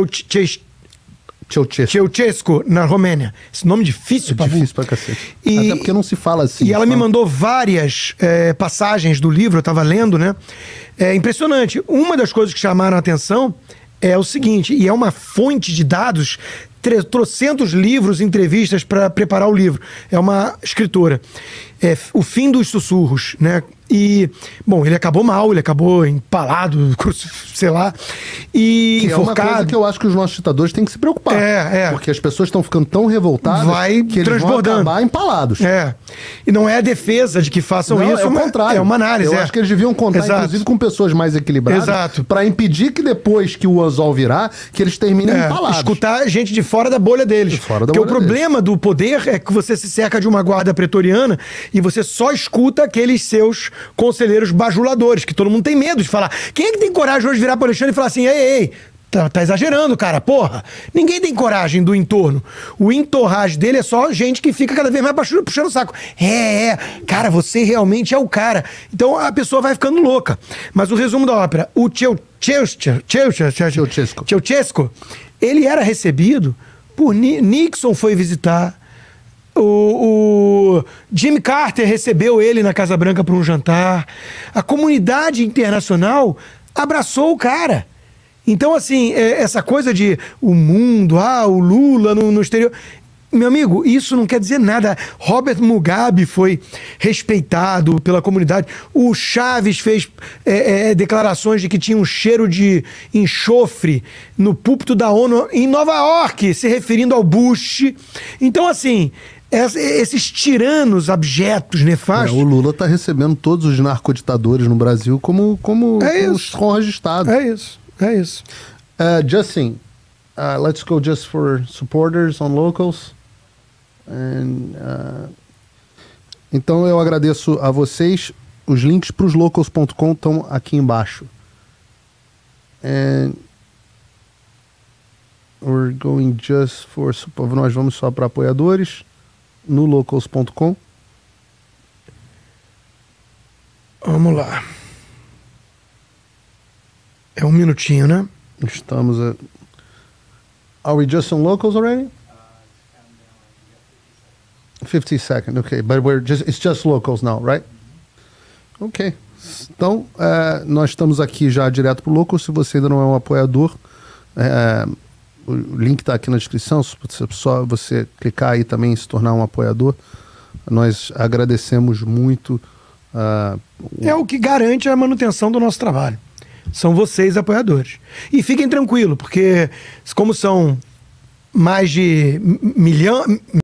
Ceausescu na Romênia. Esse nome difícil, Pabu. Difícil pra cacete. Até porque não se fala assim. E ela me mandou várias passagens do livro, eu estava lendo, né? É impressionante. Uma das coisas que chamaram a atenção é o seguinte, e é uma fonte de dados, trocentos livros, entrevistas para preparar o livro. É uma escritora. O Fim dos Sussurros, né? E, bom, ele acabou mal, ele acabou empalado, sei lá, e enforcado. É uma coisa que eu acho que os nossos ditadores têm que se preocupar. Porque as pessoas estão ficando tão revoltadas que eles vão acabar empalados. E não é a defesa de que façam isso, é o contrário. É uma análise. Eu acho que eles deviam contar, inclusive, com pessoas mais equilibradas, para impedir que depois que o anzol virar, que eles terminem empalados. Escutar gente de fora da bolha deles. Porque o problema do poder é que você se cerca de uma guarda pretoriana e você só escuta aqueles seus conselheiros bajuladores, que todo mundo tem medo de falar. Quem é que tem coragem hoje de virar para o Alexandre e falar assim, ei, tá exagerando, cara, porra. Ninguém tem coragem do entorno. O entorragem dele é só gente que fica cada vez mais puxando o saco. Cara, você realmente é o cara. Então a pessoa vai ficando louca. Mas o resumo da ópera, o Ceausescu, ele era recebido por Nixon, foi visitar. O Jimmy Carter recebeu ele na Casa Branca para um jantar. A comunidade internacional abraçou o cara. Então, assim, essa coisa de o mundo, o Lula no exterior... Meu amigo, isso não quer dizer nada. Robert Mugabe foi respeitado pela comunidade. O Chaves fez declarações de que tinha um cheiro de enxofre no púlpito da ONU em Nova York, se referindo ao Bush. Então, assim... esses tiranos abjetos, nefastos... o Lula está recebendo todos os narcoditadores no Brasil como os honras de Estado. É isso. Justin, let's go just for supporters on locals. Então eu agradeço a vocês. Os links para os locals.com estão aqui embaixo. And we're going just for... Nós vamos só para apoiadores no locals.com. Vamos lá. É um minutinho, né? Estamos a... Are we just on locals already? 50 seconds, okay. But it's just locals now, right? Ok. Então, nós estamos aqui já direto pro Locals. Se você ainda não é um apoiador, o link está aqui na descrição. Só você clicar aí também e se tornar um apoiador. Nós agradecemos muito. É o que garante a manutenção do nosso trabalho. São vocês, apoiadores. E fiquem tranquilos, porque como são mais de milhão...